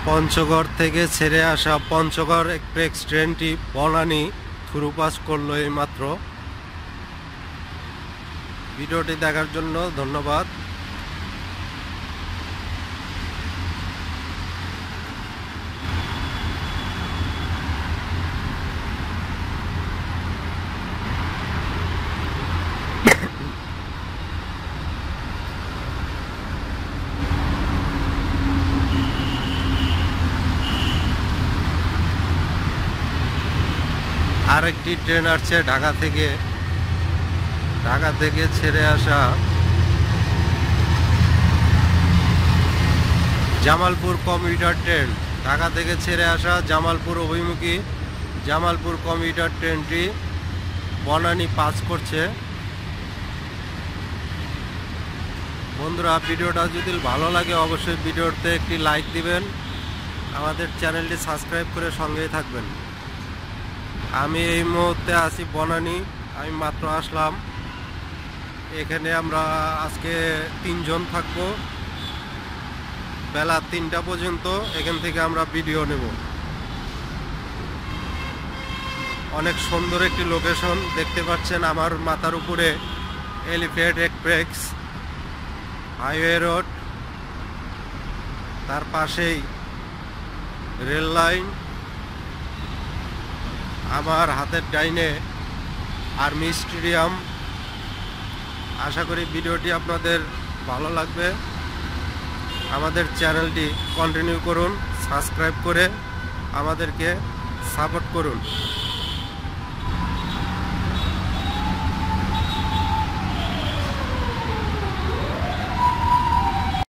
পঞ্চগড় থেকে ছেড়ে আসা পঞ্চগড় এক্সপ্রেস ট্রেনটি বনানী থ্রু পাস করলো এইমাত্র। ভিডিওটি দেখার জন্য ধন্যবাদ। আরেকটি ট্রেন আসছে ঢাকা থেকে ছেড়ে আসা জামালপুর কমিউটার ট্রেন। ঢাকা থেকে ছেড়ে আসা জামালপুর অভিমুখী জামালপুর কমিউটার ট্রেনটি বনানী পাস করছে। বন্ধুরা, ভিডিওটা যদি ভালো লাগে অবশ্যই ভিডিওতে একটি লাইক দিবেন, আমাদের চ্যানেলটি সাবস্ক্রাইব করে সঙ্গেই থাকবেন। আমি এই মুহূর্তে আছি বনানী, আমি মাত্র আসলাম। এখানে আমরা আজকে 3 জন থাকবো, বেলা 3টা পর্যন্ত এখান থেকে আমরা ভিডিও নেব। অনেক সুন্দর একটি লোকেশন দেখতে পাচ্ছেন আমার মাথার উপরে, এলিফ্যান্ট এক্সপ্রেস হাইওয়ে রোড, তার পাশেই রেল লাইন, আমার হাতের ডাইনে আর্মি স্টেডিয়াম। আশা করি ভিডিওটি আপনাদের ভালো লাগবে। আমাদের চ্যানেলটি কন্টিনিউ করুন, সাবস্ক্রাইব করে আমাদেরকে সাপোর্ট করুন।